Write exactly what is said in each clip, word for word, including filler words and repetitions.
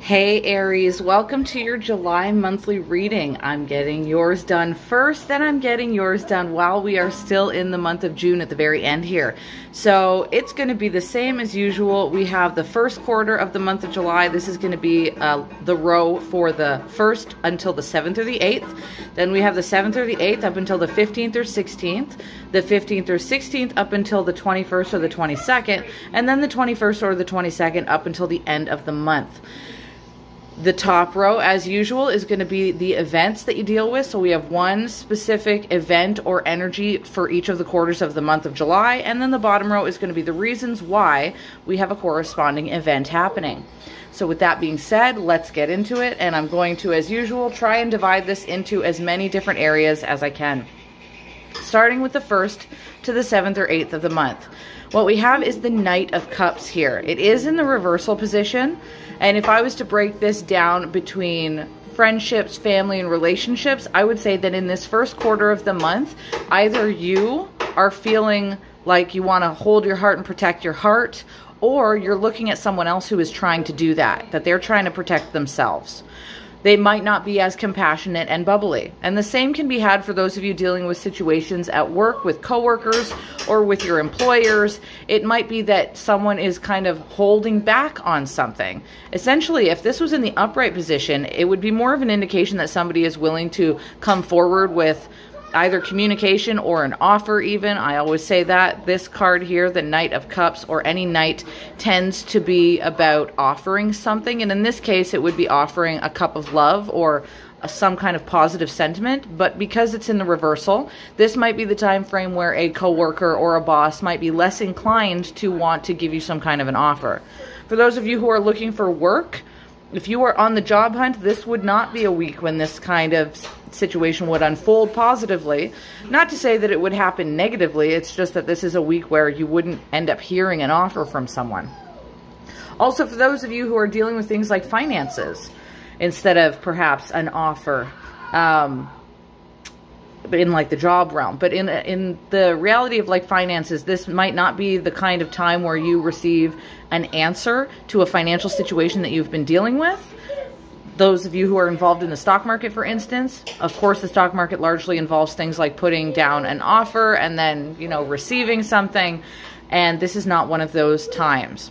Hey Aries, welcome to your July monthly reading. I'm getting yours done first, then I'm getting yours done while we are still in the month of June at the very end here. So it's going to be the same as usual. We have the first quarter of the month of July. This is going to be uh, the row for the first until the seventh or the eighth. Then we have the seventh or the eighth up until the fifteenth or sixteenth. The fifteenth or sixteenth up until the twenty-first or the twenty-second. And then the twenty-first or the twenty-second up until the end of the month. The top row, as usual, is going to be the events that you deal with. So we have one specific event or energy for each of the quarters of the month of July. And then the bottom row is going to be the reasons why we have a corresponding event happening. So with that being said, let's get into it. And I'm going to, as usual, try and divide this into as many different areas as I can. Starting with the first to the seventh or eighth of the month. What we have is the Knight of Cups here. It is in the reversal position. And if I was to break this down between friendships, family, and relationships, I would say that in this first quarter of the month, either you are feeling like you want to hold your heart and protect your heart, or you're looking at someone else who is trying to do that, that they're trying to protect themselves. They might not be as compassionate and bubbly. And the same can be had for those of you dealing with situations at work with coworkers or with your employers. It might be that someone is kind of holding back on something. Essentially, if this was in the upright position, it would be more of an indication that somebody is willing to come forward with either communication or an offer even. I always say that. This card here, the Knight of Cups, or any knight, tends to be about offering something. And in this case, it would be offering a cup of love or a, some kind of positive sentiment. But because it's in the reversal, this might be the time frame where a coworker or a boss might be less inclined to want to give you some kind of an offer. For those of you who are looking for work, if you are on the job hunt, this would not be a week when this kind of situation would unfold positively. Not to say that it would happen negatively, it's just that this is a week where you wouldn't end up hearing an offer from someone. Also, for those of you who are dealing with things like finances, instead of perhaps an offer, um, in like the job realm, but in in the reality of like finances, this might not be the kind of time where you receive an answer to a financial situation that you've been dealing with. Those of you who are involved in the stock market, for instance, of course, the stock market largely involves things like putting down an offer and then, you know, receiving something. And this is not one of those times.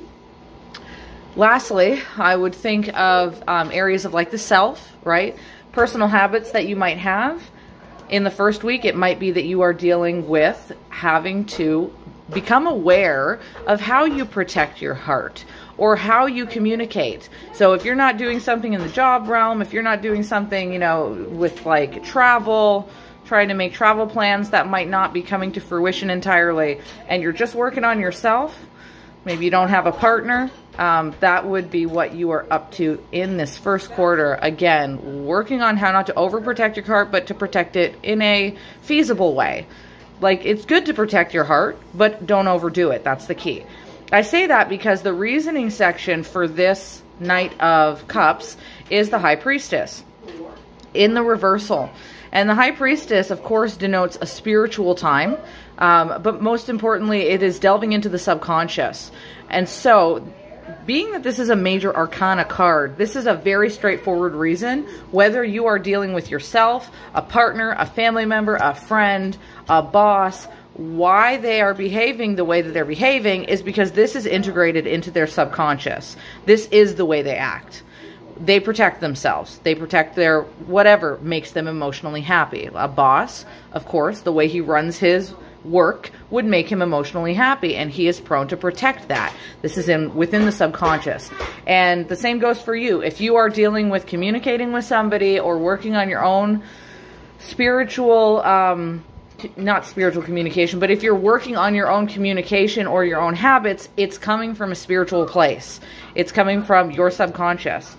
Lastly, I would think of um, areas of like the self, right? Personal habits that you might have. In the first week, it might be that you are dealing with having to become aware of how you protect your heart or how you communicate. So if you're not doing something in the job realm, if you're not doing something, you know, with like travel, trying to make travel plans that might not be coming to fruition entirely, and you're just working on yourself, maybe you don't have a partner, um, that would be what you are up to in this first quarter. Again, working on how not to overprotect your heart, but to protect it in a feasible way. Like, it's good to protect your heart, but don't overdo it. That's the key. I say that because the reasoning section for this Knight of Cups is the High Priestess in the reversal. And the High Priestess, of course, denotes a spiritual time, um, but most importantly, it is delving into the subconscious. And so, being that this is a major arcana card, this is a very straightforward reason, whether you are dealing with yourself, a partner, a family member, a friend, a boss, why they are behaving the way that they're behaving is because this is integrated into their subconscious. This is the way they act. They protect themselves. They protect their whatever makes them emotionally happy. A boss, of course, the way he runs his work would make him emotionally happy, and he is prone to protect that. This is in within the subconscious. And the same goes for you. If you are dealing with communicating with somebody or working on your own spiritual, um, not spiritual communication, but if you're working on your own communication or your own habits, it's coming from a spiritual place. It's coming from your subconscious.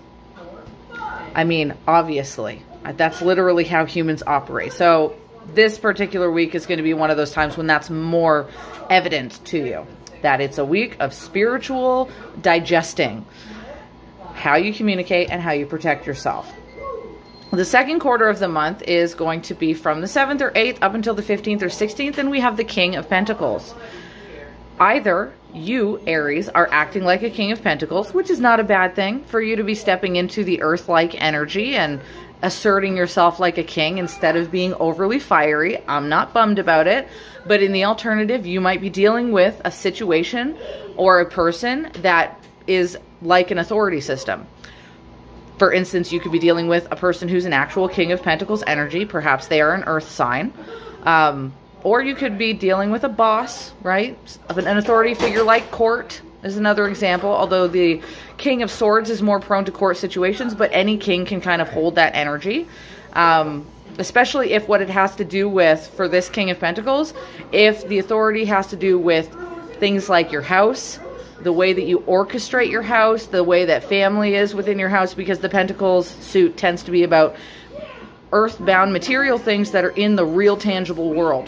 I mean, obviously, that's literally how humans operate. So this particular week is going to be one of those times when that's more evident to you, that it's a week of spiritual digesting, how you communicate and how you protect yourself. The second quarter of the month is going to be from the seventh or eighth up until the fifteenth or sixteenth, and we have the King of Pentacles. Either you, Aries, are acting like a King of Pentacles, which is not a bad thing for you to be stepping into the earth-like energy and asserting yourself like a king instead of being overly fiery. I'm not bummed about it. But in the alternative, you might be dealing with a situation or a person that is like an authority system. For instance, you could be dealing with a person who's an actual King of Pentacles energy. Perhaps they are an earth sign. Um, or you could be dealing with a boss, right? An authority figure like court is another example. Although the King of Swords is more prone to court situations, but any king can kind of hold that energy. Um, especially if what it has to do with, for this King of Pentacles, if the authority has to do with things like your house, the way that you orchestrate your house, the way that family is within your house, because the Pentacles suit tends to be about earthbound material things that are in the real tangible world.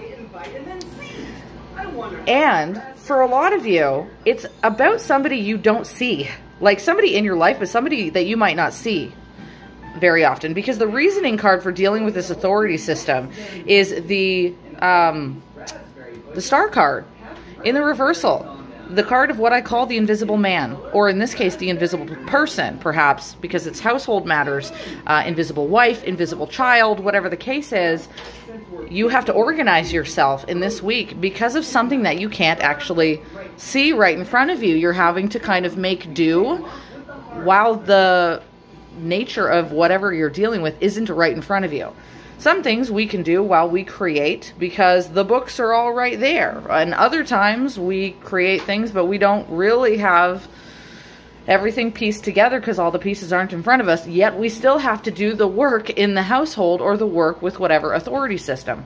And for a lot of you, it's about somebody you don't see, like somebody in your life, but somebody that you might not see very often, because the reasoning card for dealing with this authority system is the um, the Star card in the reversal. The card of what I call the invisible man, or in this case, the invisible person, perhaps, because it's household matters, uh, invisible wife, invisible child, whatever the case is. You have to organize yourself in this week because of something that you can't actually see right in front of you. You're having to kind of make do while the nature of whatever you're dealing with isn't right in front of you. Some things we can do while we create because the books are all right there. And other times we create things, but we don't really have everything pieced together because all the pieces aren't in front of us. Yet we still have to do the work in the household or the work with whatever authority system.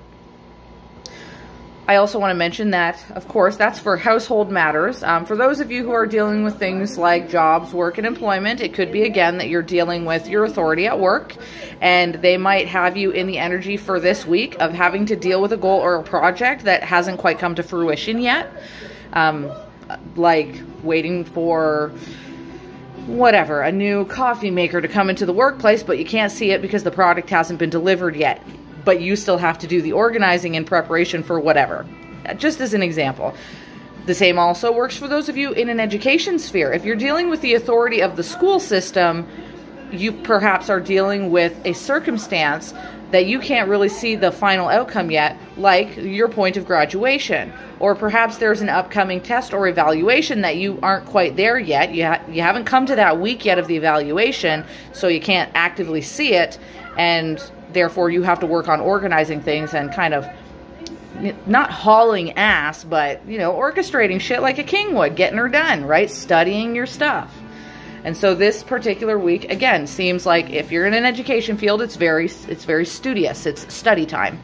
I also want to mention that, of course, that's for household matters. Um, for those of you who are dealing with things like jobs, work, and employment, it could be, again, that you're dealing with your authority at work, and they might have you in the energy for this week of having to deal with a goal or a project that hasn't quite come to fruition yet. Um, like waiting for whatever, a new coffee maker to come into the workplace, but you can't see it because the product hasn't been delivered yet. But you still have to do the organizing in preparation for whatever. Just as an example. The same also works for those of you in an education sphere. If you're dealing with the authority of the school system, you perhaps are dealing with a circumstance that you can't really see the final outcome yet, like your point of graduation. Or perhaps there's an upcoming test or evaluation that you aren't quite there yet. You, ha you haven't come to that week yet of the evaluation, so you can't actively see it, and therefore you have to work on organizing things and kind of not hauling ass, but, you know, orchestrating shit like a king would, getting her done, right? Studying your stuff. And so this particular week, again, seems like if you're in an education field, it's very, it's very studious. It's study time.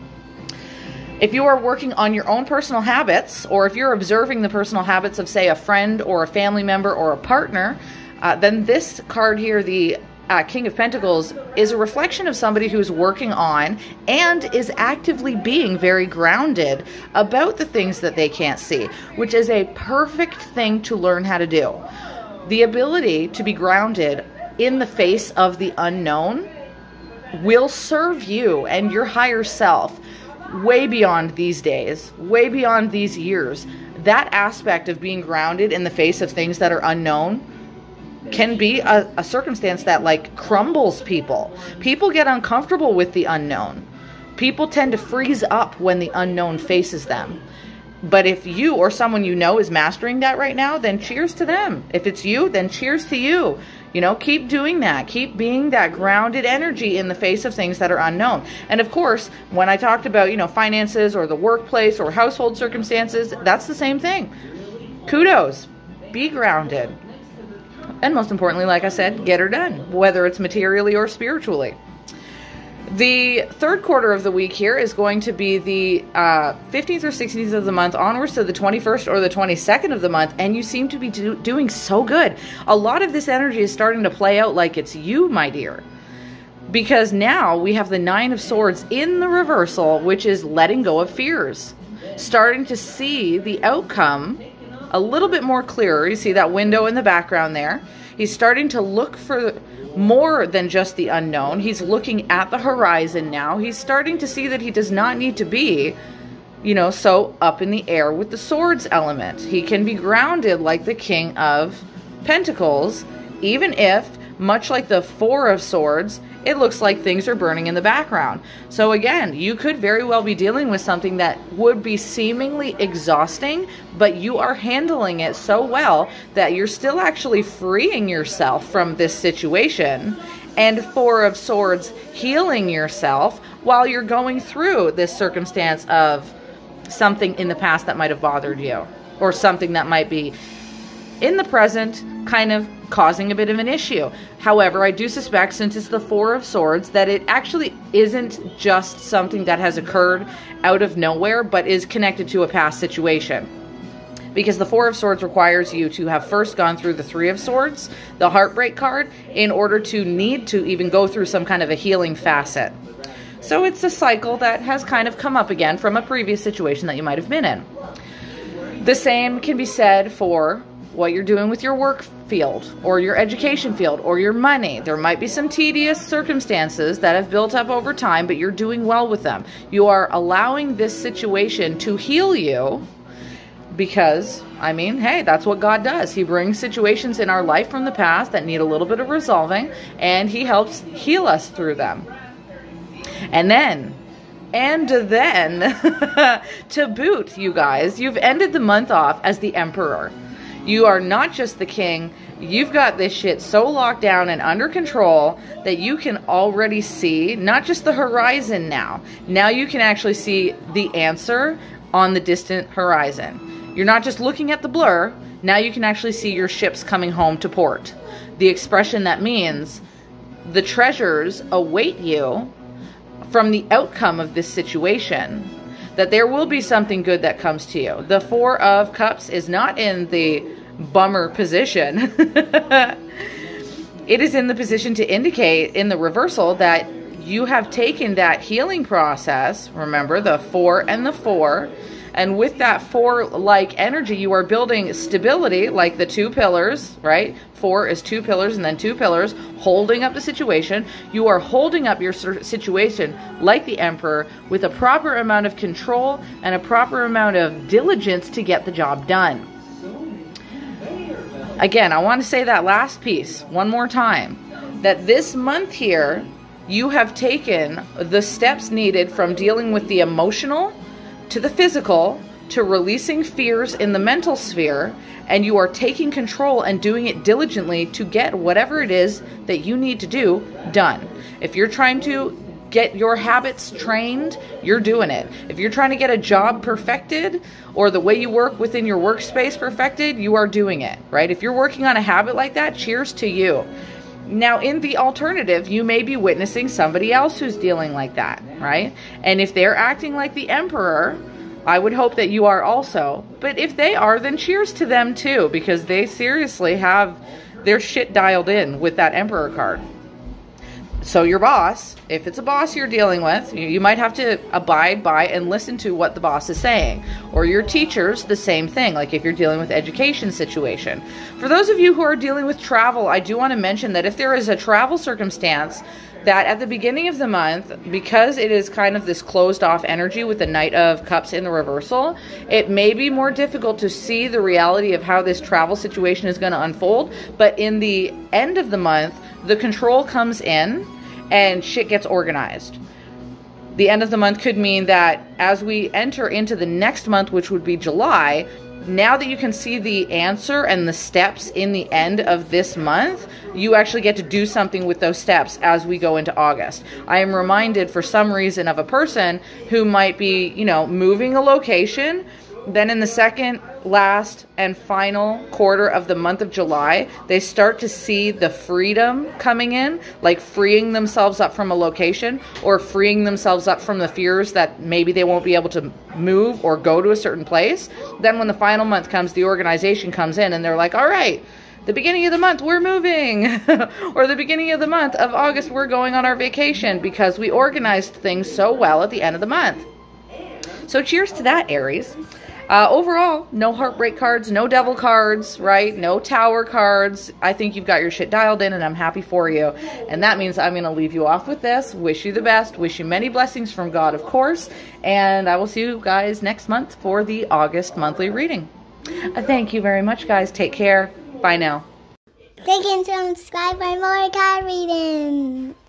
If you are working on your own personal habits, or if you're observing the personal habits of, say, a friend or a family member or a partner, uh, then this card here, the Uh, King of Pentacles, is a reflection of somebody who's working on and is actively being very grounded about the things that they can't see, which is a perfect thing to learn how to do. The ability to be grounded in the face of the unknown will serve you and your higher self way beyond these days, way beyond these years. That aspect of being grounded in the face of things that are unknown can be a, a circumstance that like crumbles people. People get uncomfortable with the unknown. People tend to freeze up when the unknown faces them. But if you or someone you know is mastering that right now, then cheers to them. If it's you, then cheers to you. You know, keep doing that. Keep being that grounded energy in the face of things that are unknown. And of course, when I talked about, you know, finances or the workplace or household circumstances, that's the same thing. Kudos. Be grounded. And most importantly, like I said, get her done, whether it's materially or spiritually. The third quarter of the week here is going to be the uh, fifteenth or sixteenth of the month onwards to the twenty-first or the twenty-second of the month, and you seem to be do doing so good. A lot of this energy is starting to play out like it's you, my dear. Because now we have the Nine of Swords in the reversal, which is letting go of fears. Starting to see the outcome a little bit more clearer. You see that window in the background there. He's starting to look for more than just the unknown. He's looking at the horizon now. He's starting to see that he does not need to be you know, so up in the air with the swords element. He can be grounded like the King of Pentacles, even if, much like the Four of Swords, it looks like things are burning in the background. So again, you could very well be dealing with something that would be seemingly exhausting, but you are handling it so well that you're still actually freeing yourself from this situation. And Four of Swords, healing yourself while you're going through this circumstance of something in the past that might have bothered you, or something that might be in the present kind of causing a bit of an issue. However, I do suspect, since it's the Four of Swords, that it actually isn't just something that has occurred out of nowhere, but is connected to a past situation. Because the Four of Swords requires you to have first gone through the Three of Swords, the Heartbreak card, in order to need to even go through some kind of a healing facet. So it's a cycle that has kind of come up again from a previous situation that you might have been in. The same can be said for what you're doing with your work field or your education field or your money. There might be some tedious circumstances that have built up over time, but you're doing well with them. You are allowing this situation to heal you because, I mean, hey, that's what God does. He brings situations in our life from the past that need a little bit of resolving, and He helps heal us through them. And then, and then, to boot, you guys, you've ended the month off as the Emperor. You are not just the king. You've got this shit so locked down and under control that you can already see not just the horizon now. Now you can actually see the answer on the distant horizon. You're not just looking at the blur. Now you can actually see your ships coming home to port. The expression that means the treasures await you from the outcome of this situation. That there will be something good that comes to you. The Four of Cups is not in the bummer position. It is in the position to indicate in the reversal that you have taken that healing process, remember the Four and the Four, and with that four-like energy, you are building stability like the two pillars, right? Four is two pillars and then two pillars holding up the situation. You are holding up your situation like the Emperor with a proper amount of control and a proper amount of diligence to get the job done. Again, I want to say that last piece one more time, that this month here, you have taken the steps needed from dealing with the emotional to the physical, to releasing fears in the mental sphere, and you are taking control and doing it diligently to get whatever it is that you need to do done. If you're trying to get your habits trained, you're doing it. If you're trying to get a job perfected or the way you work within your workspace perfected, you are doing it, right? If you're working on a habit like that, cheers to you. Now, in the alternative, you may be witnessing somebody else who's dealing like that, right? And if they're acting like the Emperor, I would hope that you are also. But if they are, then cheers to them too, because they seriously have their shit dialed in with that Emperor card. So your boss, if it's a boss you're dealing with, you, you might have to abide by and listen to what the boss is saying. Or your teachers, the same thing, like if you're dealing with education situation. For those of you who are dealing with travel, I do want to mention that if there is a travel circumstance that at the beginning of the month, because it is kind of this closed off energy with the Knight of Cups in the reversal, it may be more difficult to see the reality of how this travel situation is going to unfold. But in the end of the month, the control comes in and shit gets organized. The end of the month could mean that as we enter into the next month, which would be July, now that you can see the answer and the steps in the end of this month, you actually get to do something with those steps as we go into August. I am reminded for some reason of a person who might be, you know, moving a location. Then in the second, last, and final quarter of the month of July, they start to see the freedom coming in, like freeing themselves up from a location or freeing themselves up from the fears that maybe they won't be able to move or go to a certain place. Then when the final month comes, the organization comes in and they're like, all right, the beginning of the month, we're moving. Or the beginning of the month of August, we're going on our vacation because we organized things so well at the end of the month. So cheers to that, Aries. Uh, overall, no heartbreak cards, no devil cards, right? No tower cards. I think you've got your shit dialed in, and I'm happy for you. And that means I'm going to leave you off with this. Wish you the best. Wish you many blessings from God, of course. And I will see you guys next month for the August monthly reading. Uh, thank you very much, guys. Take care. Bye now. Click and subscribe for more card reading.